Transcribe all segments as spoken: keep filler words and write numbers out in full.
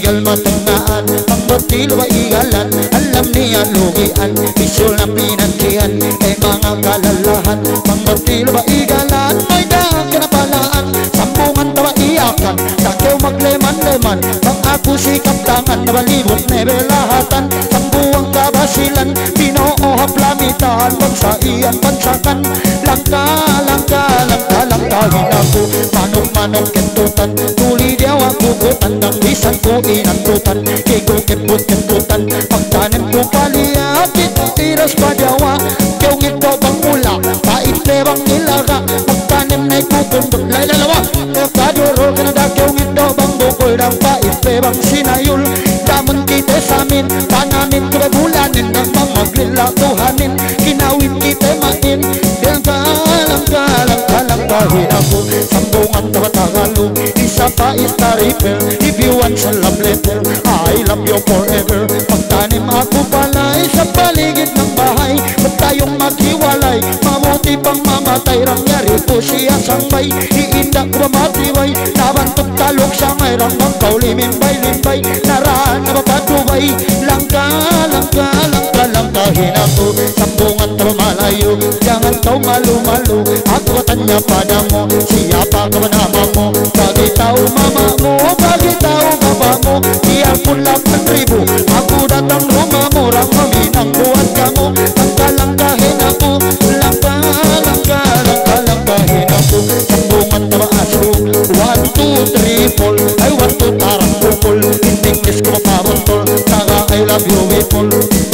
igal matangaan, pangbatilo ba igalan, alam niya lugian, bisul na pinantihan, eh mga kalalahan, pangbatilo ba igalan, may daan kinapalaan, sambungan tawa iyakan, takyaw magleman-leman, pang ako sikap tangan, nabalibot nebelahatan, sambuang kabasilan, pinoo haplamitan, pag sa iyan pansakan, langka, langka, langka, langkahin ako, manok-manok kentutan, tuli diawa kukutan, dang bisan ko inantutan, kiko keput-keputan, pagtanim ko paliyapit, iras pa diawa, kiyong ito bang mula, pait bang ilaga, pagtanim na'y kukundot, laylalawa, kaduro ka na da, kiyong ito bang bukol, dang pait bang sinayul, damon kita samin, panamin ko ba bulanin, ng mga maglilatuhanin, kinawin kita main, langka, langka, langka, langkahin ako, sambungan tawa Tagalog, isa pa ista repair, if you want sa love letter, I love you forever, pagtanim ako palay, sa paligid ng bahay, ba't tayong maghiwalay, mabuti pang mamatay, rangyari po siya sangbay, iinda ko ba matibay, nabantot talok sa may rambang kaulimin-bay-limbay, naraan na babatubay, langka, langka, langka, langkahin ako, sambungan tawa malayo, jangan kau malu-malu, aku katanya padamu, siapa kawan namamu, bagi tahu mamamu, bagi tahu bapamu, biarpun delapan ribu, aku datang rumahmu, orang meminang buat kamu, langkah-langkahin aku, langkah, langkah, langkah, langkahin aku, sambungan tawa asu, one, two, three, four, I want to tarang pukul, in English ko mapabuntol, taga I love you people,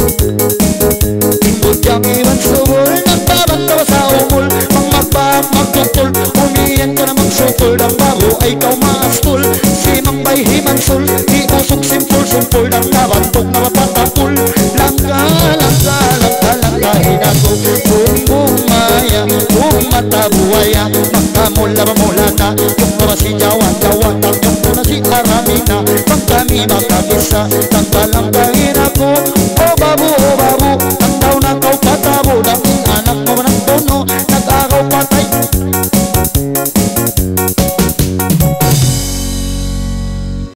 indot yang iwan subul, nagbabantawa sa umul, mang magbaang magtutol, umiyan ka namang sukul, ang bago ay kau maastul, si mang bay himansul, di usok simpul-simpul, ng nabantog na